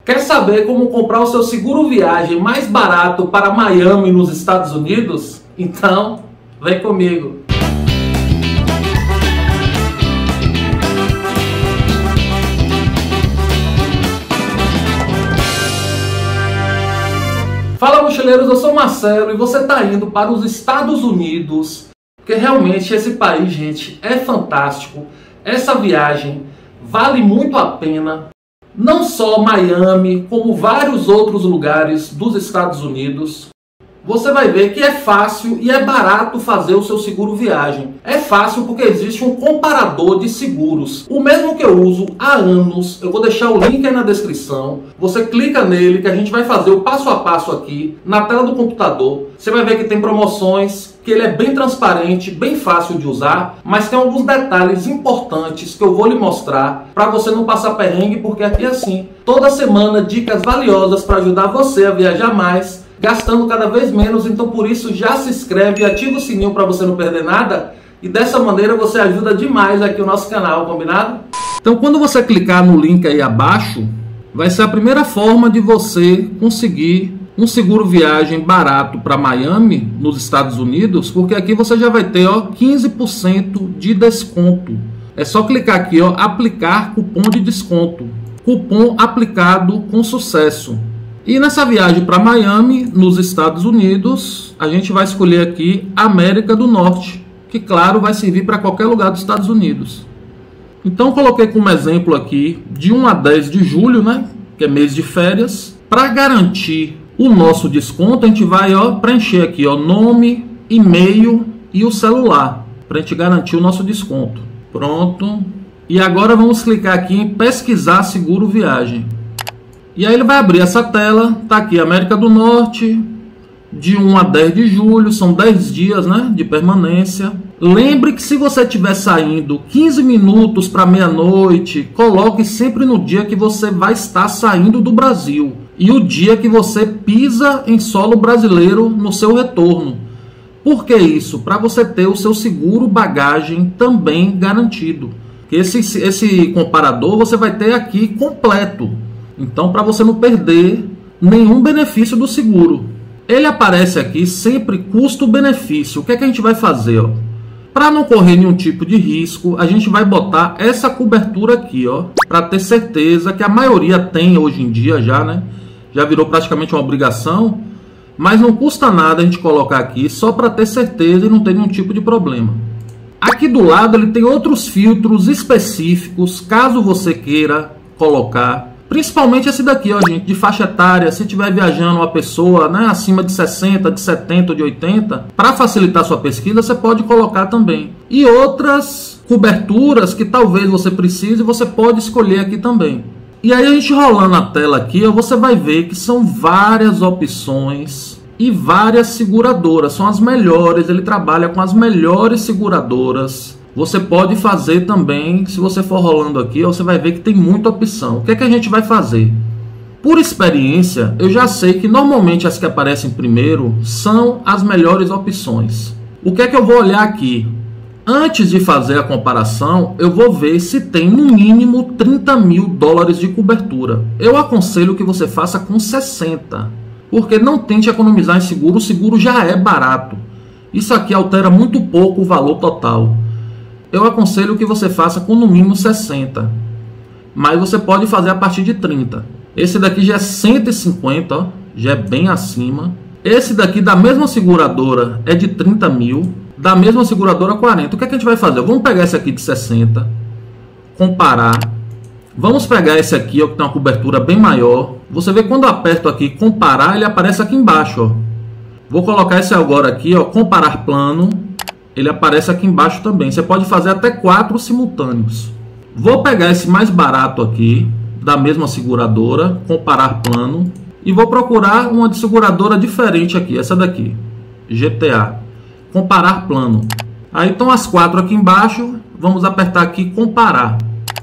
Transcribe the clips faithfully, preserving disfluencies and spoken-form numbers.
Quer saber como comprar o seu seguro viagem mais barato para Miami, nos Estados Unidos? Então, vem comigo! Fala, mochileiros, eu sou Marcelo e você está indo para os Estados Unidos, porque realmente esse país, gente, é fantástico. Essa viagem vale muito a pena. Não só Miami, como vários outros lugares dos Estados Unidos. Você vai ver que é fácil e é barato fazer o seu seguro viagem. É fácil porque existe um comparador de seguros. O mesmo que eu uso há anos. Eu vou deixar o link aí na descrição. Você clica nele que a gente vai fazer o passo a passo aqui na tela do computador. Você vai ver que tem promoções, que ele é bem transparente, bem fácil de usar, mas tem alguns detalhes importantes que eu vou lhe mostrar para você não passar perrengue, porque aqui é assim. Toda semana dicas valiosas para ajudar você a viajar mais, gastando cada vez menos. Então por isso já se inscreve e ativa o sininho para você não perder nada. E dessa maneira você ajuda demais aqui o nosso canal, combinado? Então quando você clicar no link aí abaixo, vai ser a primeira forma de você conseguir um seguro viagem barato para Miami, nos Estados Unidos, porque aqui você já vai ter ó, quinze por cento de desconto. É só clicar aqui, ó, aplicar cupom de desconto. Cupom aplicado com sucesso. E nessa viagem para Miami, nos Estados Unidos, a gente vai escolher aqui América do Norte, que claro vai servir para qualquer lugar dos Estados Unidos. Então coloquei como exemplo aqui de um a dez de julho, né, que é mês de férias. Para garantir o nosso desconto, a gente vai ó, preencher aqui ó, nome, e-mail e o celular, para a gente garantir o nosso desconto. Pronto. E agora vamos clicar aqui em pesquisar seguro viagem. E aí ele vai abrir essa tela. Tá aqui América do Norte, de um a dez de julho, são dez dias, né, de permanência. Lembre que se você estiver saindo quinze minutos para meia-noite, coloque sempre no dia que você vai estar saindo do Brasil e o dia que você pisa em solo brasileiro no seu retorno. Por que isso? Para você ter o seu seguro bagagem também garantido. Esse, esse comparador você vai ter aqui completo. Então, para você não perder nenhum benefício do seguro. Ele aparece aqui sempre custo-benefício. O que é que a gente vai fazer? Para não correr nenhum tipo de risco, a gente vai botar essa cobertura aqui, ó, para ter certeza que a maioria tem hoje em dia já, né? Já virou praticamente uma obrigação, mas não custa nada a gente colocar aqui só para ter certeza e não ter nenhum tipo de problema. Aqui do lado ele tem outros filtros específicos, caso você queira colocar. Principalmente esse daqui, ó, gente, de faixa etária. Se estiver viajando uma pessoa, né, acima de sessenta, de setenta ou de oitenta, para facilitar sua pesquisa, você pode colocar também. E outras coberturas que talvez você precise, você pode escolher aqui também. E aí a gente rolando a tela aqui, ó, você vai ver que são várias opções e várias seguradoras. São as melhores, ele trabalha com as melhores seguradoras. Você pode fazer também, se você for rolando aqui, você vai ver que tem muita opção. O que é que a gente vai fazer? Por experiência, eu já sei que normalmente as que aparecem primeiro são as melhores opções. O que é que eu vou olhar aqui? Antes de fazer a comparação, eu vou ver se tem no mínimo trinta mil dólares de cobertura. Eu aconselho que você faça com sessenta, porque não tente economizar em seguro, o seguro já é barato. Isso aqui altera muito pouco o valor total. Eu aconselho que você faça com no mínimo sessenta, mas você pode fazer a partir de trinta. Esse daqui já é cento e cinquenta, ó, já é bem acima. Esse daqui da mesma seguradora é de trinta mil, da mesma seguradora quarenta. O que é que a gente vai fazer? Vamos pegar esse aqui de sessenta, comparar. Vamos pegar esse aqui, ó, que tem uma cobertura bem maior. Você vê quando eu aperto aqui comparar, ele aparece aqui embaixo, ó. Vou colocar esse agora aqui, ó, comparar plano. Ele aparece aqui embaixo também. Você pode fazer até quatro simultâneos. Vou pegar esse mais barato aqui, da mesma seguradora, comparar plano, e vou procurar uma de seguradora diferente aqui, essa daqui, G T A, comparar plano. Aí estão as quatro aqui embaixo, vamos apertar aqui comparar.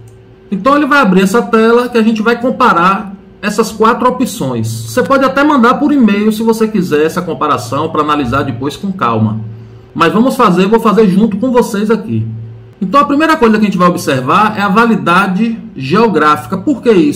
Então ele vai abrir essa tela que a gente vai comparar essas quatro opções. Você pode até mandar por e-mail se você quiser essa comparação para analisar depois com calma. Mas vamos fazer, vou fazer junto com vocês aqui. Então a primeira coisa que a gente vai observar é a validade geográfica. Por que isso?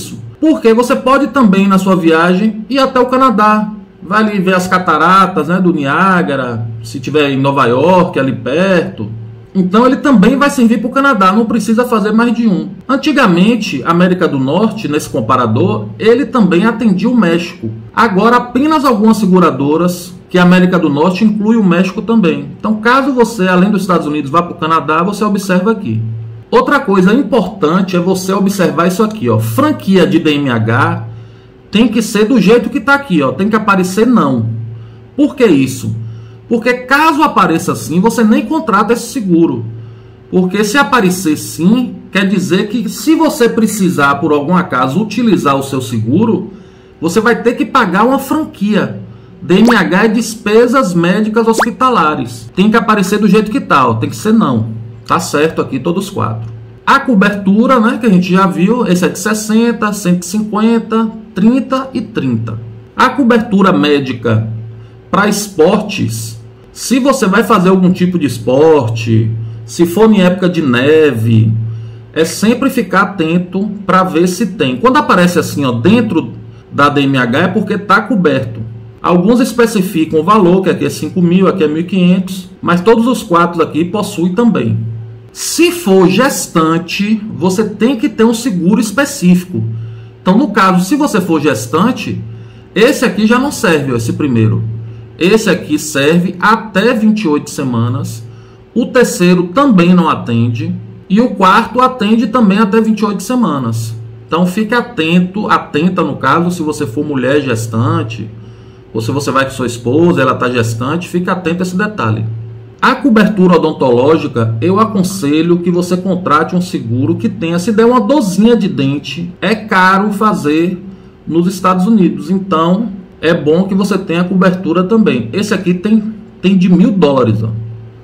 Porque você pode também, na sua viagem, ir até o Canadá. Vai ali ver as cataratas, né, do Niágara, se tiver em Nova York, ali perto. Então ele também vai servir para o Canadá, não precisa fazer mais de um. Antigamente, a América do Norte, nesse comparador, ele também atendia o México. Agora, apenas algumas seguradoras, que a América do Norte inclui o México também. Então, caso você, além dos Estados Unidos, vá para o Canadá, você observa aqui. Outra coisa importante é você observar isso aqui, ó. Franquia de D M H tem que ser do jeito que está aqui, ó. Tem que aparecer não. Por que isso? Porque caso apareça assim, você nem contrata esse seguro. Porque se aparecer sim, quer dizer que se você precisar, por algum acaso, utilizar o seu seguro, você vai ter que pagar uma franquia. D M H é despesas médicas hospitalares. Tem que aparecer do jeito que está, ó. Tem que ser não. Tá certo aqui todos quatro. A cobertura, né, que a gente já viu, esse é de sessenta, cento e cinquenta, trinta e trinta. A cobertura médica para esportes, se você vai fazer algum tipo de esporte, se for em época de neve, é sempre ficar atento para ver se tem. Quando aparece assim, ó, dentro da D M H é porque está coberto. Alguns especificam o valor, que aqui é cinco mil, aqui é mil e quinhentos, mas todos os quatro aqui possuem também. Se for gestante, você tem que ter um seguro específico. Então, no caso, se você for gestante, esse aqui já não serve, ó, esse primeiro. Esse aqui serve até vinte e oito semanas. O terceiro também não atende. E o quarto atende também até vinte e oito semanas. Então, fique atento, atenta no caso, se você for mulher gestante, ou se você vai com sua esposa, ela está gestante, fique atento a esse detalhe. A cobertura odontológica, eu aconselho que você contrate um seguro que tenha, se der uma dorzinha de dente, é caro fazer nos Estados Unidos. Então, é bom que você tenha cobertura também. Esse aqui tem, tem de mil dólares, ó.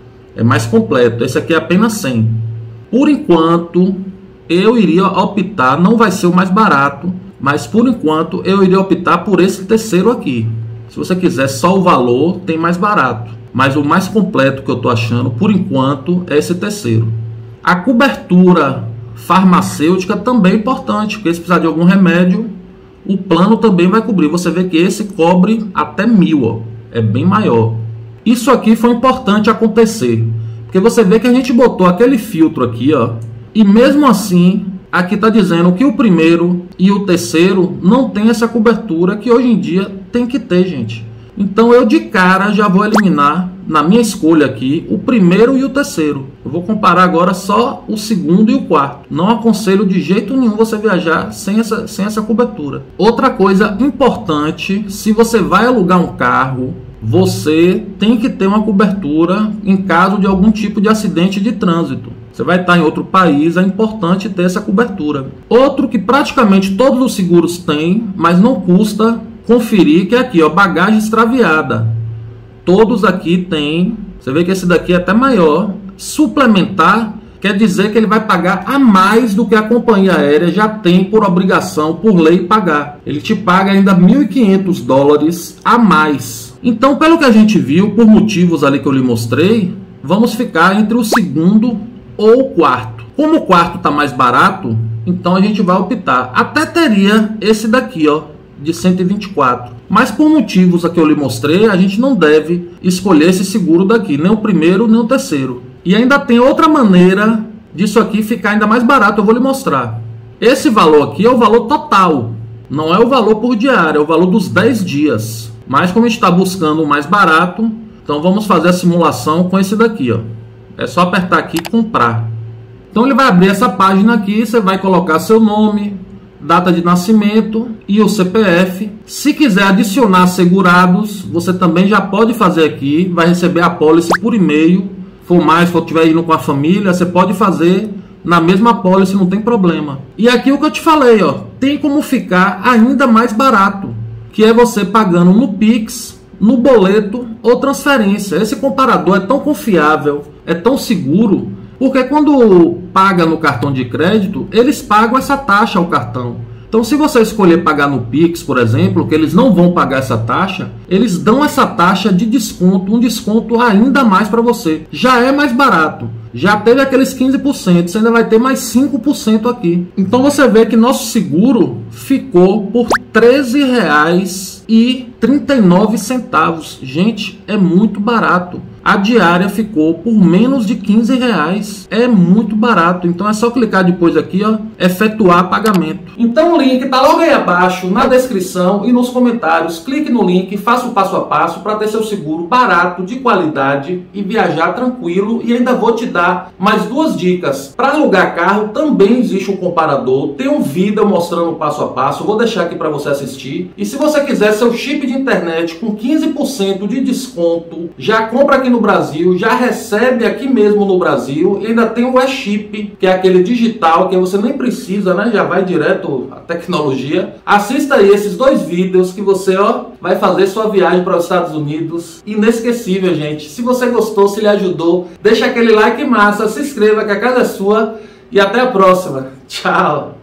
É mais completo. Esse aqui é apenas cem. Por enquanto, eu iria optar, não vai ser o mais barato, mas por enquanto eu iria optar por esse terceiro aqui. Se você quiser só o valor, tem mais barato. Mas o mais completo que eu estou achando, por enquanto, é esse terceiro. A cobertura farmacêutica também é importante, porque se precisar de algum remédio, o plano também vai cobrir. Você vê que esse cobre até mil, ó. É bem maior. Isso aqui foi importante acontecer, porque você vê que a gente botou aquele filtro aqui, ó, e mesmo assim, aqui está dizendo que o primeiro e o terceiro não tem essa cobertura que hoje em dia tem que ter, gente. Então eu de cara já vou eliminar, na minha escolha aqui, o primeiro e o terceiro. Eu vou comparar agora só o segundo e o quarto. Não aconselho de jeito nenhum você viajar sem essa, sem essa cobertura. Outra coisa importante, se você vai alugar um carro, você tem que ter uma cobertura em caso de algum tipo de acidente de trânsito. Você vai estar em outro país, é importante ter essa cobertura. Outro que praticamente todos os seguros têm, mas não custa conferir, que é aqui, ó, bagagem extraviada. Todos aqui têm. Você vê que esse daqui é até maior. Suplementar quer dizer que ele vai pagar a mais do que a companhia aérea já tem por obrigação, por lei, pagar. Ele te paga ainda mil e quinhentos dólares a mais. Então, pelo que a gente viu, por motivos ali que eu lhe mostrei, vamos ficar entre o segundo ou o quarto. Como o quarto está mais barato, então a gente vai optar. Até teria esse daqui, ó, de cento e vinte e quatro. Mas por motivos que eu lhe mostrei, a gente não deve escolher esse seguro daqui, nem o primeiro, nem o terceiro. E ainda tem outra maneira disso aqui ficar ainda mais barato, eu vou lhe mostrar. Esse valor aqui é o valor total, não é o valor por diário, é o valor dos dez dias. Mas como a gente está buscando o mais barato, então vamos fazer a simulação com esse daqui, ó. É só apertar aqui e comprar. Então ele vai abrir essa página aqui, você vai colocar seu nome, data de nascimento e o C P F. Se quiser adicionar segurados, você também já pode fazer aqui. Vai receber a pólice por e-mail. For mais, for estiver indo com a família, você pode fazer na mesma pólice, não tem problema. E aqui o que eu te falei, ó, tem como ficar ainda mais barato, que é você pagando no Pix, no boleto ou transferência. Esse comparador é tão confiável, é tão seguro, porque quando paga no cartão de crédito, eles pagam essa taxa ao cartão. Então, se você escolher pagar no Pix, por exemplo, que eles não vão pagar essa taxa, eles dão essa taxa de desconto, um desconto ainda mais para você. Já é mais barato. Já teve aqueles quinze por cento, você ainda vai ter mais cinco por cento aqui. Então você vê que nosso seguro ficou por treze reais e trinta e nove centavos. Gente, é muito barato. A diária ficou por menos de quinze reais. É muito barato. Então é só clicar depois aqui, ó, efetuar pagamento. Então o link está logo aí abaixo, na descrição e nos comentários. Clique no link, faça o passo a passo para ter seu seguro barato, de qualidade e viajar tranquilo. E ainda vou te dar mais duas dicas. Para alugar carro também existe um comparador. Tem um vídeo mostrando o passo a passo. Vou deixar aqui para você assistir. E se você quiser seu chip de internet com quinze por cento de desconto, já compra aqui no Brasil, já recebe aqui mesmo no Brasil, e ainda tem o e-chip, que é aquele digital, que você nem precisa, né? Já vai direto à tecnologia. Assista aí esses dois vídeos que você, ó, vai fazer sua viagem para os Estados Unidos. Inesquecível, gente. Se você gostou, se lhe ajudou, deixa aquele like massa, se inscreva que a casa é sua e até a próxima. Tchau!